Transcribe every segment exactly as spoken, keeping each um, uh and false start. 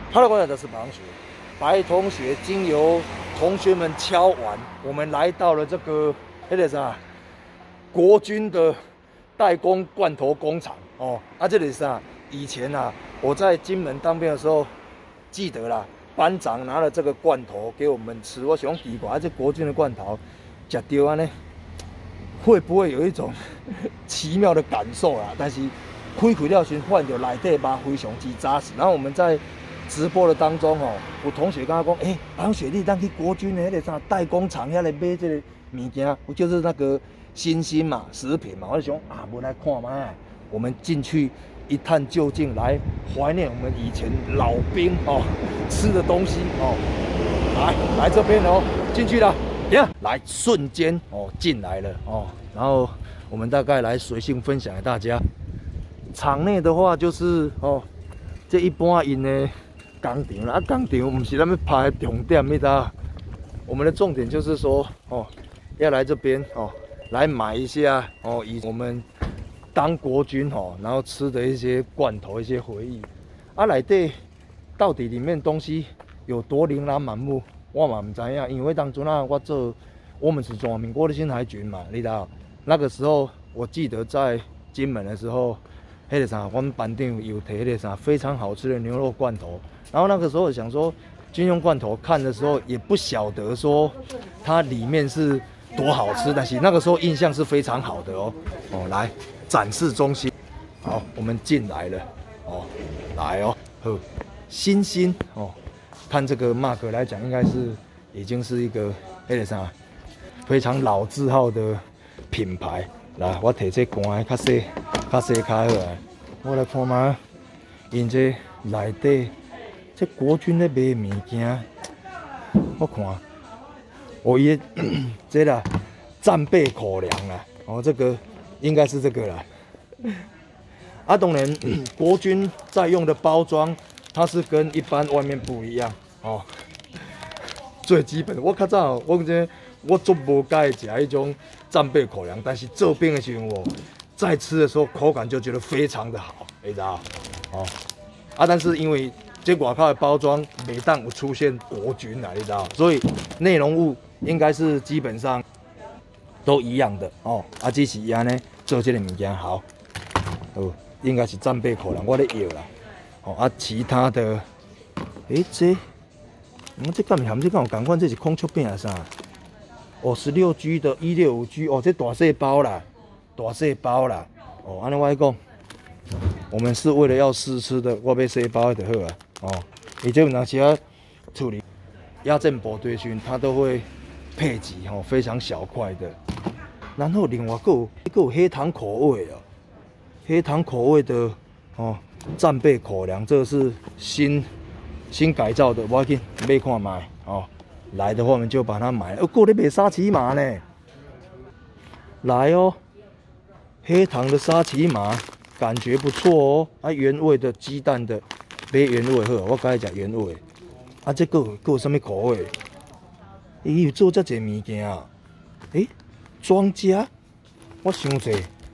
Hello， 各位，我是白同学。白同学经由同学们敲完，我们来到了这个那个啥国军的代工罐头工厂哦。啊，这里是啊，以前啊，我在金门当兵的时候，记得啦，班长拿了这个罐头给我们吃。我想奇怪，这国军的罐头吃掉啊呢，会不会有一种奇妙的感受啊？但是开开了时，发现内底肉非常之扎实。然后我们在直播的当中哦，有同学跟他讲，哎、欸，白同学，你当去国军的那个啥代工厂遐来买这个物件，就是那个新兴嘛，食品嘛。我就想啊，我来看嘛，我们进去一探究竟，来怀念我们以前老兵哦吃的东西哦。来，来这边哦，进去了，呀，来瞬间哦进来了哦，然后我们大概来随性分享给大家。场内的话就是哦，这一般因的工厂啦，啊工厂不是咱们拍的重点，你知道？我们的重点就是说哦，要来这边哦，来买一下哦，以我们当国军哦，然后吃的一些罐头、一些回忆。啊，内底到底里面东西有多琳琅满目，我嘛不知影，因为当初啊，我做我们是中华民国的新海军嘛，你知道？那个时候我记得在金门的时候。那个啥，我们班长有提那个啥非常好吃的牛肉罐头，然后那个时候想说军用罐头，看的时候也不晓得说它里面是多好吃，但是那个时候印象是非常好的哦。哦，来展示中心，好，我们进来了哦，来哦，呵，新兴哦，看这个 mark 来讲，应该是已经是一个那个啥非常老字号的品牌。来，我摕这罐的较细。较细开好来，我来看嘛，因这内底这国军咧卖物件，我看，哦，伊这啦战备口粮啦，哦，这个应该是这个啦。啊，当然，国军在用的包装，它是跟一般外面不一样哦。最基本的，我较早我这我做无介食迄种战备口粮，但是做兵的时候哦。在吃的时候口感就觉得非常的好，你知道？哦，啊，但是因为这外口的包装每当有出现国军啊，你知道？所以内容物应该是基本上都一样的哦。啊，只是伊安尼做这个物件好，哦，应该是战备口粮，我咧摇啦。哦，啊，其他的，诶、欸，这，嗯，这敢是含这敢有共款？这是空丘饼啊啥？哦，十六 G 的一六五 G， 哦，这大细包啦。大细包啦，哦，按照我讲，我们是为了要试吃的，我买细包就好啊，哦，伊这有哪些处理压阵部队时，它都会配给哦，非常小块的。然后另外还有还有黑糖口味哦，黑糖口味的哦，战备口粮，这个是新新改造的，我去买看买哦。来的话，我们就把它买了。哦，还有咧卖沙琪玛呢，来哦。黑糖的沙琪玛感觉不错哦，啊，原味的鸡蛋的，买原味好，我刚才讲原味。啊，这个有什么口味？伊有做这济物件啊？诶、欸，庄家，我想者，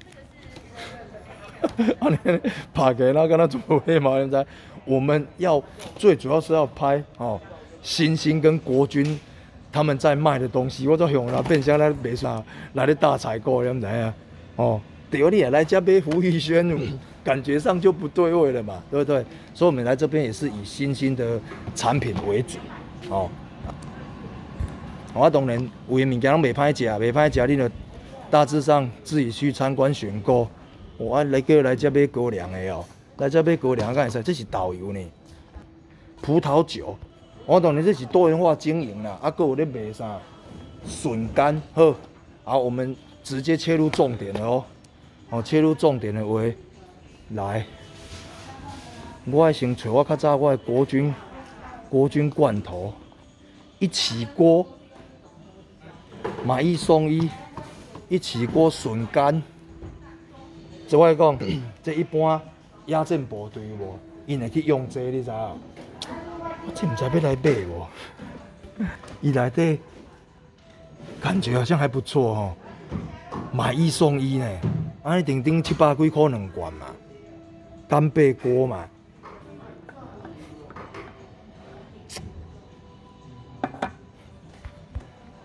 啊，你拍给那跟他做黑毛人在，我们要最主要是要拍哦，新兴跟国军他们在卖的东西，我都用了变成来卖啥，来咧大采购，你唔知啊？哦，对，你也来这边胡宇轩，感觉上就不对味了嘛，对不对？所以我们来这边也是以新兴的产品为主，哦。我当然有的物件拢袂歹食，袂歹食，你就大致上自己去参观选购。我、哦、来叫来这买高粱的哦，来这买高粱干啥？这是导游呢，葡萄酒。我当然这是多元化经营啦，啊，还有咧卖啥笋干，好，好，我们。直接切入重点了哦，哦，切入重点的话，来，我爱先找我较早我的国军国军罐头，一起锅，买一送一，一起锅笋干。这我讲，这一般压阵部队无，因会去用这，你知啊？我真唔知要来买无，伊内底感觉好像还不错哦。买一送一呢，安尼顶顶七百几块两罐嘛，干贝锅嘛，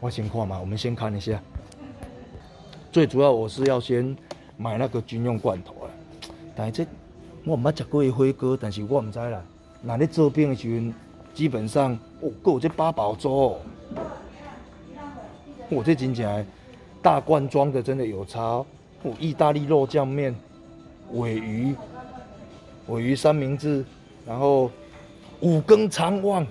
我先看嘛，我们先看一下。最主要我是要先买那个军用罐头啊，但是这我唔捌食过火锅，但是我唔知啦。那咧做饼的时阵，基本上哦，还有这八宝粥哦，我、哦、这真正的大罐装的真的有差哦。哦，意大利肉酱面、尾鱼、尾鱼三明治，然后五更肠旺，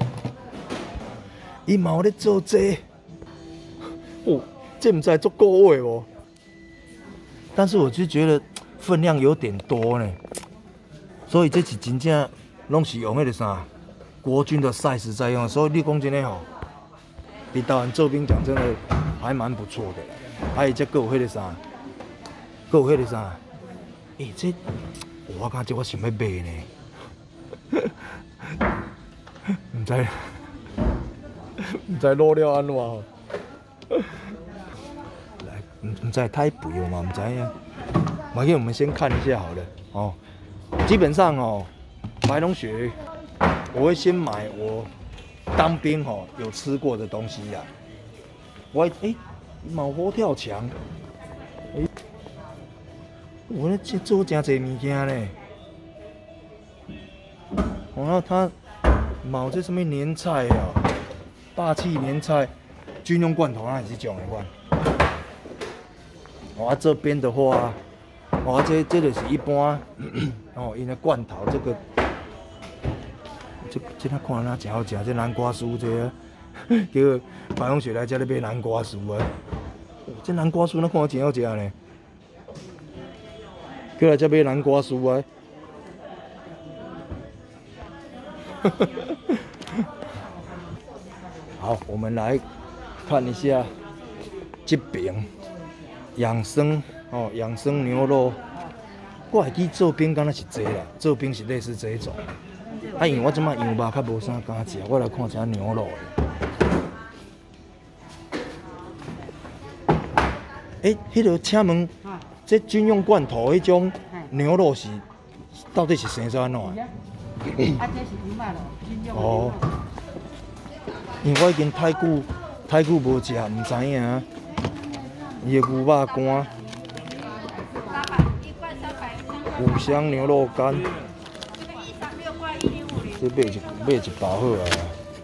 伊嘛有咧做这個，哦，这唔知足够味哦。但是我就觉得分量有点多呢，所以这是真正拢是用迄个啥国军的 size 在用，所以你讲真的吼，你台湾做兵讲真的还蛮不错的啦。还有这个有迄个啥，还有迄个啥，诶、欸，这我感觉我想要买呢，唔知唔知卤了安怎吼。来，唔唔知太补油嘛？唔知呀。马上我们先看一下好了哦。基本上哦，白龙雪我会先买我当兵哦有吃过的东西呀。我哎，毛佛跳墙，哎，我咧做真侪物件呢。然后他毛这什么年菜啊，霸气年菜，军用罐头那也是这种的款。哦，啊这边的话，哦这这就是一般哦，因为罐头这个，这这他看哪真好食，这南瓜酥这个，叫白龙雪来这里买南瓜酥啊。哦、这南瓜酥那看真好食呢，叫来这买南瓜酥啊。好，我们来看一下这边养生哦，养生牛肉。我还记做饼敢若是这啦，做饼是类似这一种。啊，因为我即摆羊肉较无啥敢食，我来看一下牛肉的。诶、欸，迄个请问，这军用罐头迄种牛肉是到底是生做安怎？啊，这是牛肉咯，军用的牛肉。因为我已经太久太久无食，唔知影。伊个牛肉干，五香牛肉干，这买一买一包好啊。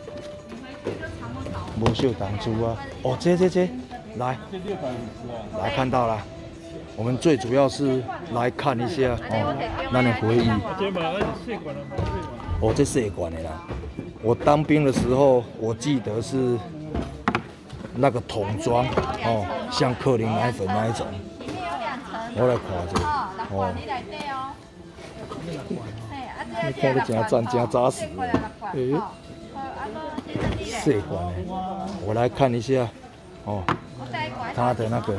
无小糖珠啊，哦，这这这，来，来看到了。我们最主要是来看一下哦，咱的回忆。哦，这细罐的啦。我当兵的时候，我记得是那个桶装哦，像克林奶粉那一种。我来看一下哦，你看得真赞，真扎实。诶，细罐的，我来看一下哦，它的那个。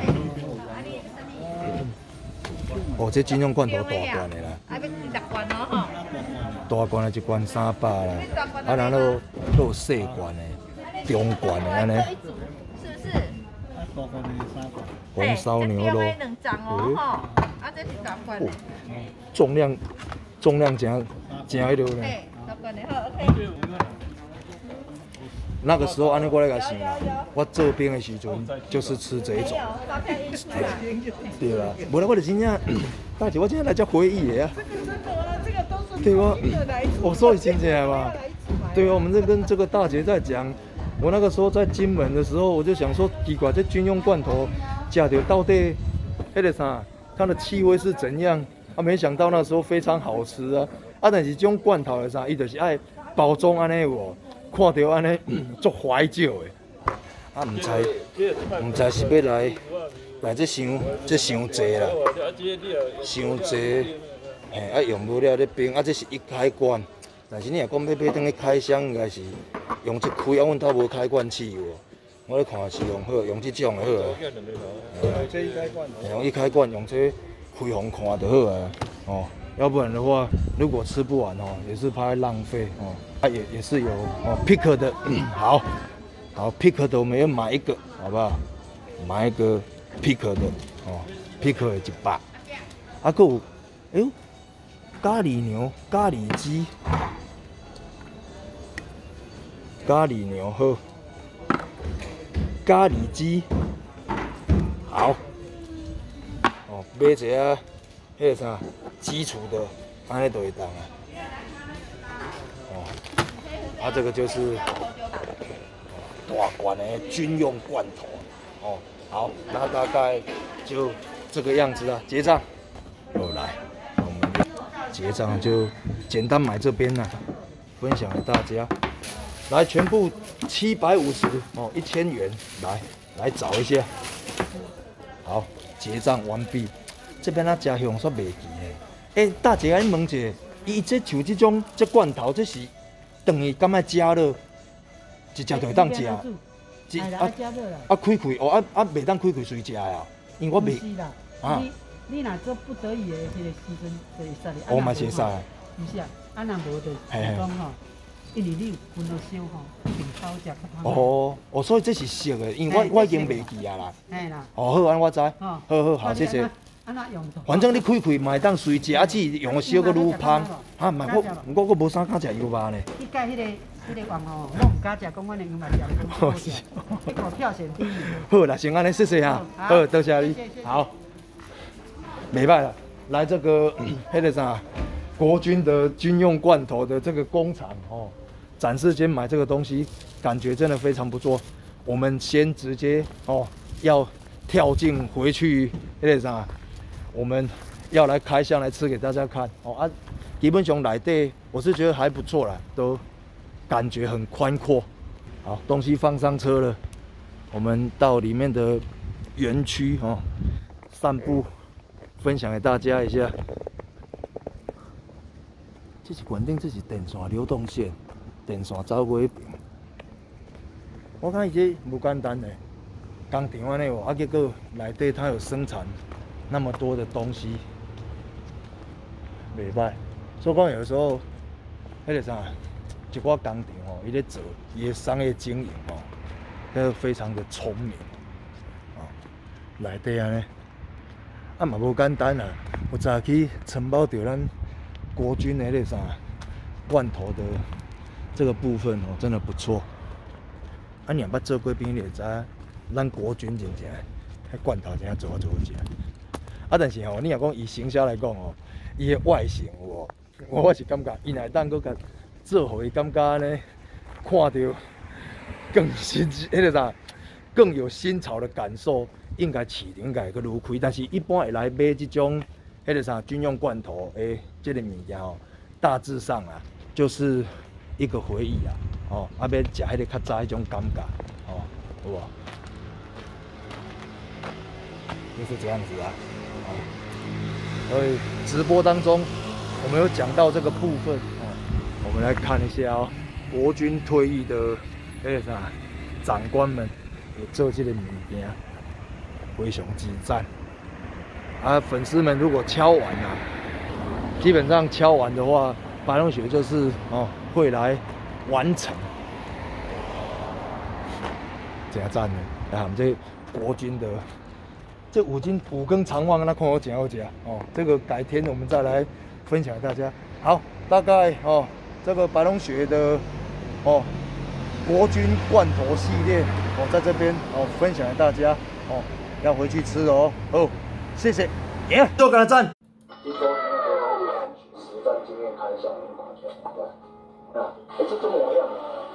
哦，这军用罐头大罐的啦，啊，要六罐哦吼。大罐的一罐三百啦，啊，然后都有细罐的、中罐的安尼。是不是？红烧牛肉。两张哦吼，啊，这是十罐。重量，重量真真迄落呢。十罐的好 ，OK。那个时候，安尼我来甲想啦，我做兵的时阵就是吃这一种。对啦，无啦，我就真正，大姐，我今天来叫回忆的啊。这个真的啊，这个都是对吧？我说你听起来嘛。对啊，我们这跟这个大姐在讲，我那个时候在金门的时候，我就想说，奇怪，这军用罐头吃到到底那个啥，它的气味是怎样？啊，没想到那时候非常好吃啊！啊，但是这种罐头的啥，伊就是爱包装安尼有。看到安尼足怀旧的，啊，唔知唔知是要来来这伤这伤济啦，伤济，嘿，啊用不了咧冰，啊这是一开罐，但是你若讲要买等去开箱，应该是用这开，啊，阮兜无开罐器有，我咧看是用好，用这种的好啊。这一开罐，用一开罐用这开封看就好啊，哦。要不然的话，如果吃不完哦，也是怕浪费哦。它、啊、也也是有哦 ，pick 的，嗯、好，好 pick 的我们要买一个，好不好？买一个 pick 的哦 ，pick 的一百。啊，还有，哎呦，咖喱牛、咖喱鸡、咖喱牛好， 咖喱鸡。好，哦，买一个迄个啥基础的，安尼就会当啊。哦，啊，这个就是大罐的军用罐头。哦，好，那大概就这个样子啊，结账。哦，来，我们结账就简单买这边呢、啊，分享给大家。来，全部七百五十哦，一千元，来来找一下。好，结账完毕。这边啊，食香煞袂记呢。哎，大姐，你问一下，伊这像这种这罐头，这是等于敢若加热，一食就会当食。是啊啊，开开哦啊啊，袂当开开随食呀，因为我袂啊。 你若做不得已的迄个时阵，就会使哩。 我嘛是会使。 不是啊，啊若无就讲吼，因为你有分了烧吼，平炒食较好。 哦哦，所以这是熟的，因为我我已经袂记啊啦。 嘿啦。 哦好，安我知。好好好，谢谢。 安怎用？ 反正你开开嘛会当随食，啊只用个烧个愈香。啊，嘛我我我无啥敢食油肉呢。 你甲迄个迄个王吼，我唔敢食，讲阮的油肉食好食。迄个票选第一。 好啦，先安尼，谢谢哈。好，多谢你。好。没办法，来这个迄个啥，国军的军用罐头的这个工厂哦，展示间买这个东西，感觉真的非常不错。我们先直接哦，要跳进回去迄个啥，我们要来开箱来吃给大家看哦啊，基本上内底我是觉得还不错啦，都感觉很宽阔。好，东西放上车了，我们到里面的园区哦，散步。分享给大家一下，这是肯定这是电线流动线，电线走过一边。我看伊这不简单嘞，工厂安尼哦，啊结果内底它有生产那么多的东西，袂歹。所以讲有时候，迄个啥，一寡工厂哦，伊咧做伊的商业经营哦，都非常的聪明，哦，内底安尼。啊嘛无简单啊！有早起承包到咱国军的那啥罐头的这个部分哦，真的不错。啊，你若捌做过兵，你会知影咱国军真正迄罐头真正做啊做好食。啊，但是吼，你若讲以行销来讲哦，伊的外形有无？我我是感觉伊若当搁甲做互伊感觉呢，看到更新迄个啥，更有新潮的感受。应该市场应该会愈开，但是一般会来买这种迄个啥军用罐头诶，这个物件哦，大致上啊，就是一个回忆啊，哦，啊要食迄个较早迄种感觉，哦，有无？就是这样子啊，哦，所以直播当中我们有讲到这个部分哦，我们来看一下哦，国军退役的迄个啥长官们有做这个物件。非常之赞啊！粉丝们如果敲完啊，基本上敲完的话，白龙雪就是哦会来完成，真赞的！啊，我们这国军的这五斤五根长棒，那看我真好吃哦。这个改天我们再来分享给大家。好，大概哦这个白龙雪的哦国军罐头系列，我、哦、在这边哦分享给大家哦。要回去吃哦，哦，谢谢，耶，又给他赞。听说那个实战经验开箱，你打起来怎么办？啊，哎，这这模样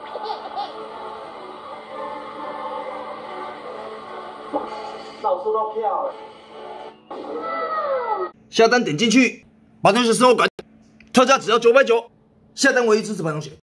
啊，老师都漂亮。下单点进去，白同学生活馆特价只要九百九，下单唯一支持白同学。